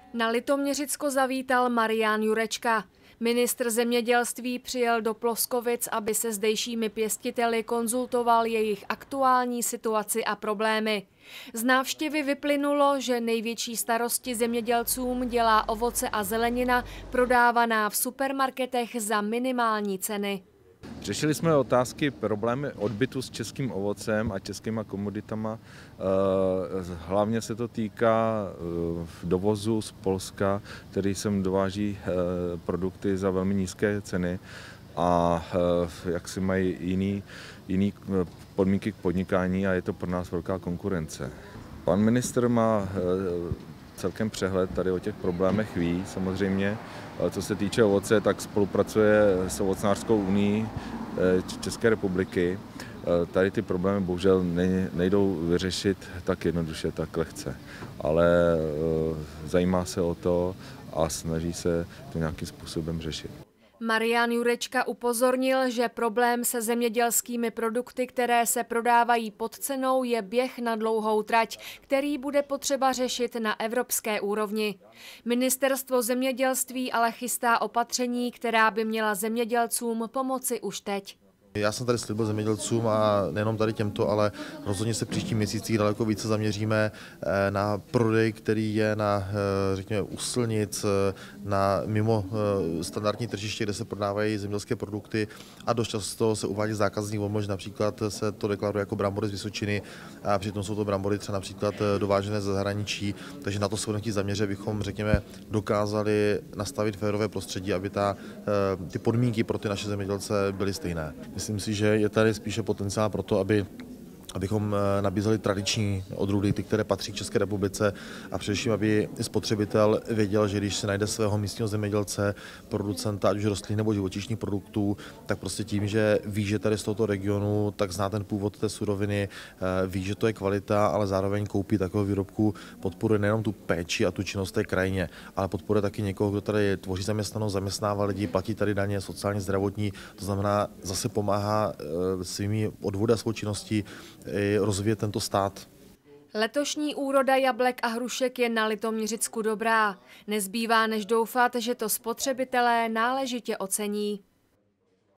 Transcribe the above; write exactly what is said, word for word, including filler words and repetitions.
Na Litoměřicko zavítal Marián Jurečka. Ministr zemědělství přijel do Ploskovic, aby se zdejšími pěstiteli konzultoval jejich aktuální situaci a problémy. Z návštěvy vyplynulo, že největší starosti zemědělcům dělá ovoce a zelenina prodávaná v supermarketech za minimální ceny. Řešili jsme otázky, problémy odbytu s českým ovocem a českýma komoditama. Hlavně se to týká dovozu z Polska, který sem dováží produkty za velmi nízké ceny a jak si mají jiný, jiný podmínky k podnikání a je to pro nás velká konkurence. Pan ministr má celkem přehled tady o těch problémech, ví samozřejmě. Co se týče ovoce, tak spolupracuje s Ovocnářskou unií České republiky. Tady ty problémy bohužel nejdou vyřešit tak jednoduše, tak lehce, ale zajímá se o to a snaží se to nějakým způsobem řešit. Marián Jurečka upozornil, že problém se zemědělskými produkty, které se prodávají pod cenou, je běh na dlouhou trať, který bude potřeba řešit na evropské úrovni. Ministerstvo zemědělství ale chystá opatření, která by měla zemědělcům pomoci už teď. Já jsem tady slibil zemědělcům a nejenom tady těmto, ale rozhodně se příští měsících daleko více zaměříme na prodej, který je na, řekněme, u silnic, na mimo standardní tržiště, kde se prodávají zemědělské produkty a dost často se uvádí zákazní volnost, například se to deklaruje jako brambory z Vysočiny a přitom jsou to brambory třeba například dovážené ze zahraničí, takže na to se budeme chtít zaměřit, abychom, řekněme, dokázali nastavit férové prostředí, aby ta, ty podmínky pro ty naše zemědělce byly stejné. Myslím si, že je tady spíše potenciál pro to, aby abychom nabízeli tradiční odrůdy, ty, které patří k České republice a především, aby spotřebitel věděl, že když se najde svého místního zemědělce, producenta, ať už rostlin nebo živočišných produktů, tak prostě tím, že ví, že tady z tohoto regionu, tak zná ten původ té suroviny, ví, že to je kvalita, ale zároveň koupí takového výrobku, podporuje nejenom tu péči a tu činnost té krajině, ale podporuje taky někoho, kdo tady tvoří zaměstnanost, zaměstnává lidi, platí tady daně, sociálně, zdravotní, to znamená, zase pomáhá svými odvody a svou činností rozvíjet tento stát. Letošní úroda jablek a hrušek je na Litoměřicku dobrá. Nezbývá než doufat, že to spotřebitelé náležitě ocení.